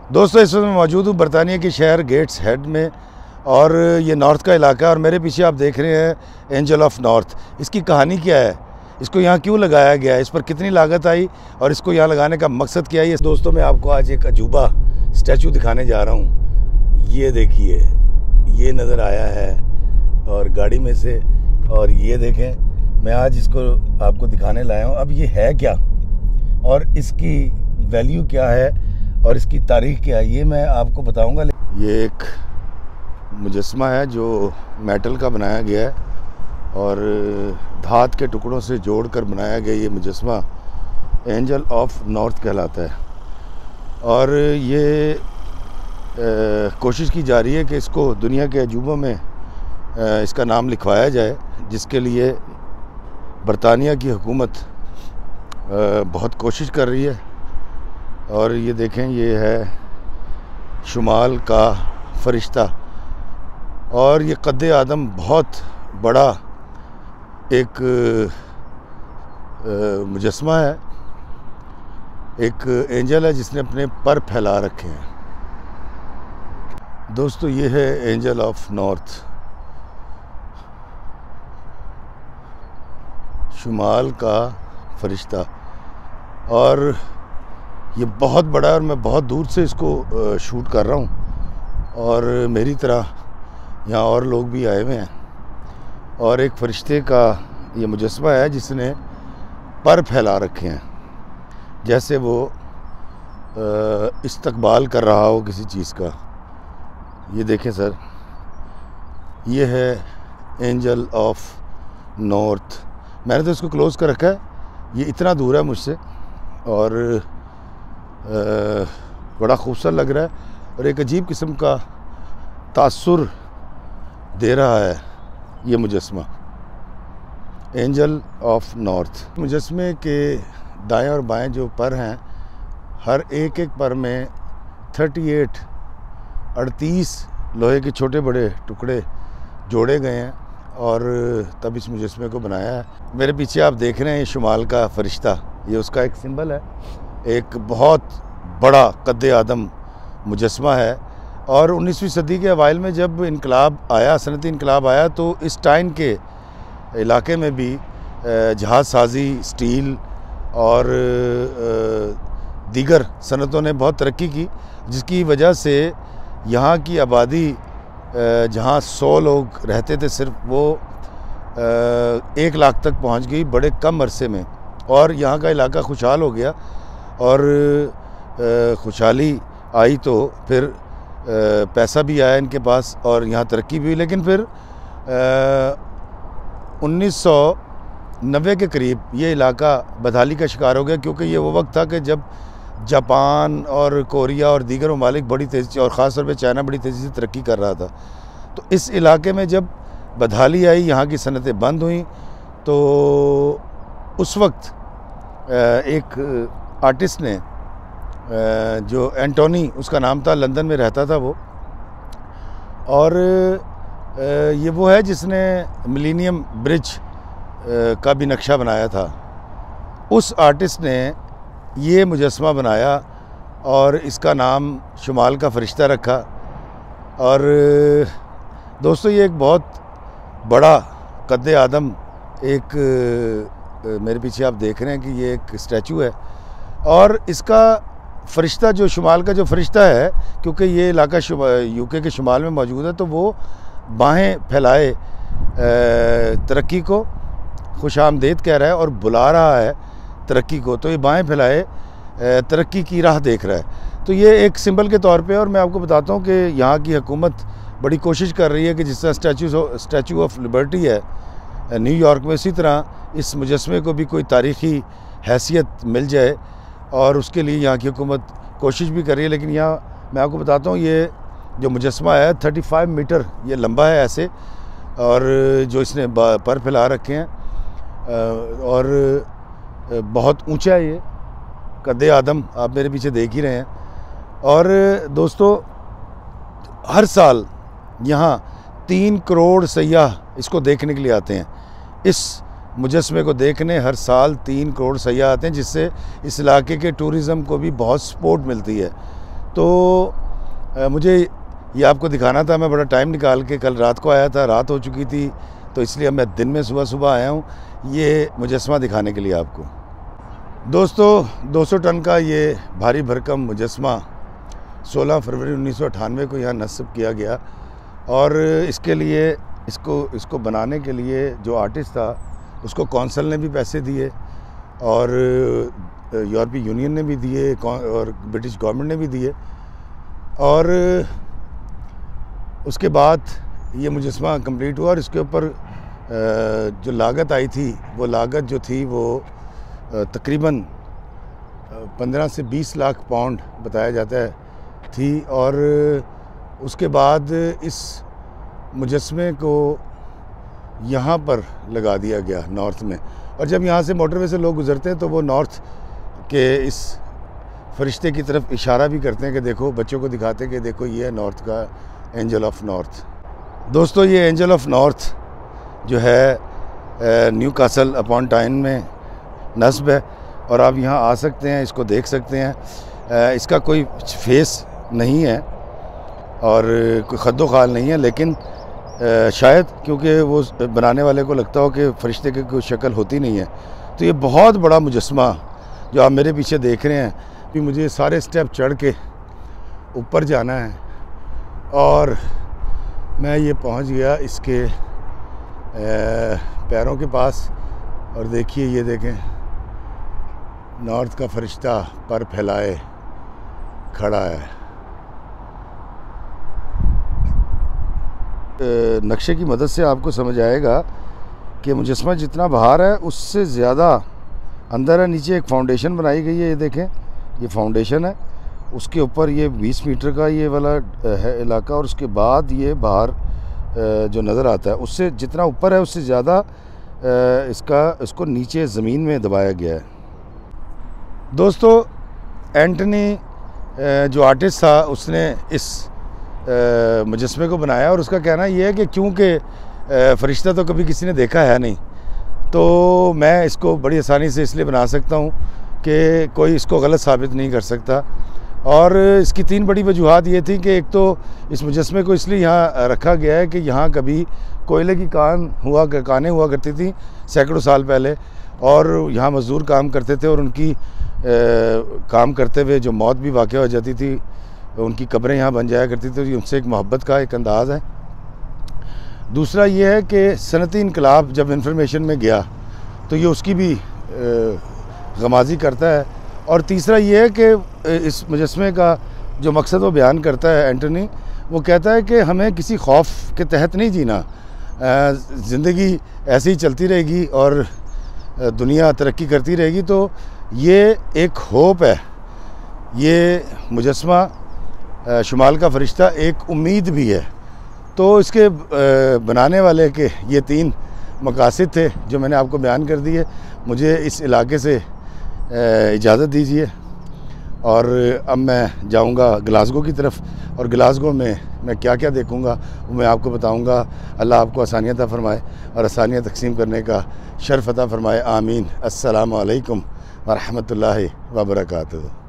दोस्तों, इस वक्त मैं मौजूद हूँ बरतानिया के शहर गेट्स हेड में, और ये नॉर्थ का इलाका है। और मेरे पीछे आप देख रहे हैं एंजल ऑफ नॉर्थ। इसकी कहानी क्या है, इसको यहाँ क्यों लगाया गया है, इस पर कितनी लागत आई और इसको यहाँ लगाने का मकसद क्या है। दोस्तों, मैं आपको आज एक अजूबा स्टैचू दिखाने जा रहा हूँ। ये देखिए, ये नज़र आया है और गाड़ी में से, और ये देखें, मैं आज इसको आपको दिखाने लाया हूँ। अब ये है क्या और इसकी वैल्यू क्या है और इसकी तारीख क्या है, ये मैं आपको बताऊंगा। ये एक मुजस्मा है जो मेटल का बनाया गया है और धात के टुकड़ों से जोड़कर बनाया गया। ये मुजस्मा एंजल ऑफ नॉर्थ कहलाता है और ये कोशिश की जा रही है कि इसको दुनिया के अजूबों में इसका नाम लिखवाया जाए, जिसके लिए बरतानिया की हुकूमत बहुत कोशिश कर रही है। और ये देखें, ये है शुमाल का फरिश्ता और ये कद्दे आदम बहुत बड़ा एक मुजस्मा है, एक एंजल है जिसने अपने पर फैला रखे हैं। दोस्तों, ये है एंजल ऑफ नॉर्थ, शुमाल का फरिश्ता, और ये बहुत बड़ा है और मैं बहुत दूर से इसको शूट कर रहा हूँ। और मेरी तरह यहाँ और लोग भी आए हुए हैं और एक फरिश्ते का ये मुजस्मा है जिसने पर फैला रखे हैं, जैसे वो इस्तकबाल कर रहा हो किसी चीज़ का। ये देखें सर, ये है एंजल ऑफ नॉर्थ। मैंने तो इसको क्लोज़ कर रखा है, ये इतना दूर है मुझसे और बड़ा खूबसूरत लग रहा है और एक अजीब किस्म का तासुर दे रहा है ये मुजस्मा एंजल ऑफ नॉर्थ। मुजस्मे के दाएं और बाएं जो पर हैं, हर एक पर में 38 लोहे के छोटे बड़े टुकड़े जोड़े गए हैं और तब इस मुजस्मे को बनाया है। मेरे पीछे आप देख रहे हैं ये शुमाल का फरिश्ता, ये उसका एक सिंबल है। एक बहुत बड़ा कद्दे आदम मुजस्मा है और 19वीं सदी के अवाइल में जब इनकलाब आया, सनती इनकलाब आया, तो इस टाइम के इलाके में भी जहाज़ साजी, स्टील और दीगर सनतों ने बहुत तरक्की की, जिसकी वजह से यहाँ की आबादी जहाँ 100 लोग रहते थे सिर्फ, वो 1 लाख तक पहुँच गई बड़े कम अरसे में। और यहाँ का इलाका खुशहाल हो गया और खुशहाली आई तो फिर पैसा भी आया इनके पास और यहाँ तरक्की भी हुई। लेकिन फिर 1990 के करीब ये इलाका बदहाली का शिकार हो गया, क्योंकि ये वो वक्त था कि जब जापान और कोरिया और दीगर ममालिक बड़ी तेज़ी से, और ख़ास तौर पे चाइना बड़ी तेज़ी से तरक्की कर रहा था। तो इस इलाके में जब बदहाली आई, यहाँ की सनतें बंद हुई, तो उस वक्त एक आर्टिस्ट ने, जो एंटोनी उसका नाम था, लंदन में रहता था वो, और ये वो है जिसने मिलेनियम ब्रिज का भी नक्शा बनाया था। उस आर्टिस्ट ने ये मुजस्मा बनाया और इसका नाम शुमाल का फरिश्ता रखा। और दोस्तों, ये एक बहुत बड़ा कद्दे आदम, एक मेरे पीछे आप देख रहे हैं कि ये एक स्टैचू है और इसका फरिश्ता, जो शुमाल का जो फरिश्ता है, क्योंकि ये इलाका यूके के शुमाल में मौजूद है, तो वो बाहें फैलाए तरक्की को खुशामदीद कह रहा है और बुला रहा है तरक्की को। तो ये बाहें फैलाए तरक्की की राह देख रहा है। तो ये एक सिंबल के तौर पे, और मैं आपको बताता हूँ कि यहाँ की हुकूमत बड़ी कोशिश कर रही है कि जिस तरह स्टैचू ऑफ लिबर्टी है न्यूयॉर्क में, इसी तरह इस मुजस्मे को भी कोई तारीख़ी हैसियत मिल जाए, और उसके लिए यहाँ की हुकूमत कोशिश भी कर रही है। लेकिन यहाँ मैं आपको बताता हूँ, ये जो मुजस्मा है 35 मीटर ये लंबा है ऐसे, और जो इसने पर फैला रखे हैं, और बहुत ऊंचा है ये कद्दे आदम, आप मेरे पीछे देख ही रहे हैं। और दोस्तों, हर साल यहाँ 3 करोड़ सयाह इसको देखने के लिए आते हैं। इस मुजस्मे को देखने हर साल 3 करोड़ सयाह आते हैं, जिससे इस इलाके के टूरिज़म को भी बहुत सपोर्ट मिलती है। तो मुझे ये आपको दिखाना था। मैं बड़ा टाइम निकाल के कल रात को आया था, रात हो चुकी थी, तो इसलिए मैं दिन में सुबह आया हूँ ये मुजस्समा दिखाने के लिए आपको। दोस्तों 200 टन का ये भारी भरकम मुजस्समा 16 फरवरी 1998 को यहाँ नस्ब किया गया, और इसके लिए इसको बनाने के लिए जो आर्टिस्ट था उसको कौंसल ने भी पैसे दिए, और यूरोपीय यूनियन ने भी दिए, और ब्रिटिश गवर्नमेंट ने भी दिए। और उसके बाद ये मुजस्समा कंप्लीट हुआ, और इसके ऊपर जो लागत आई थी, वो लागत जो थी वो तकरीबन 15 से 20 लाख पाउंड बताया जाता है थी। और उसके बाद इस मुजस्समे को यहाँ पर लगा दिया गया नॉर्थ में, और जब यहाँ से मोटरवे से लोग गुज़रते हैं तो वो नॉर्थ के इस फरिश्ते की तरफ इशारा भी करते हैं कि देखो, बच्चों को दिखाते हैं कि देखो ये है नॉर्थ का एंजल ऑफ नॉर्थ। दोस्तों ये एंजल ऑफ नॉर्थ जो है न्यूकासल अपॉन टाइन में नस्ब है, और आप यहाँ आ सकते हैं, इसको देख सकते हैं। इसका कोई फेस नहीं है और कोई खद्दो खाल नहीं है, लेकिन शायद क्योंकि वो बनाने वाले को लगता हो कि फरिश्ते की कोई शक्ल होती नहीं है। तो ये बहुत बड़ा मुजस्समा जो आप मेरे पीछे देख रहे हैं, कि मुझे सारे स्टेप चढ़ के ऊपर जाना है, और मैं ये पहुंच गया इसके पैरों के पास। और देखिए, ये देखें, नॉर्थ का फरिश्ता पर फैलाए खड़ा है। नक्शे की मदद से आपको समझ आएगा कि मुजस्समा जितना बाहर है उससे ज़्यादा अंदर है। नीचे एक फाउंडेशन बनाई गई है, ये देखें, ये फाउंडेशन है, उसके ऊपर ये 20 मीटर का ये वाला है इलाका, और उसके बाद ये बाहर जो नज़र आता है उससे जितना ऊपर है उससे ज़्यादा इसको नीचे ज़मीन में दबाया गया है। दोस्तों एंटनी जो आर्टिस्ट था उसने इस मुजस्समे को बनाया, और उसका कहना ये है कि क्योंकि फरिश्ता तो कभी किसी ने देखा है नहीं, तो मैं इसको बड़ी आसानी से इसलिए बना सकता हूँ कि कोई इसको गलत साबित नहीं कर सकता। और इसकी 3 बड़ी वजूहात ये थी कि एक तो इस मुजस्समे को इसलिए यहाँ रखा गया है कि यहाँ कभी कोयले की कानें हुआ करती थी सैकड़ों साल पहले, और यहाँ मज़दूर काम करते थे, और उनकी काम करते हुए जो मौत भी वाक़या हो जाती थी, उनकी कब्रें यहाँ बन जाया करती थी। उनसे एक मोहब्बत का एक अंदाज़ है। दूसरा ये है कि सनती इनकलाब जब इंफॉर्मेशन में गया तो ये उसकी भी गमाजी करता है। और तीसरा ये है कि इस मुजस्समे का जो मकसद वो बयान करता है एंटनी, वो कहता है कि हमें किसी खौफ के तहत नहीं जीना, ज़िंदगी ऐसे ही चलती रहेगी और दुनिया तरक्की करती रहेगी। तो ये एक होप है, ये मुजस्समा शुमाल का फरिश्ता एक उम्मीद भी है। तो इसके बनाने वाले के ये 3 मकासद थे जो मैंने आपको बयान कर दिए। मुझे इस इलाके से इजाज़त दीजिए, और अब मैं जाऊंगा ग्लासगो की तरफ, और ग्लासगो में मैं क्या क्या देखूंगा वो मैं आपको बताऊंगा। अल्लाह आपको आसानियत अता फ़रमाए और आसानियत तकसीम करने का शर्फ़ अता फ़रमाए। आमीन। अस्सलामु अलैकुम व रहमतुल्लाहि व बरकातुहू।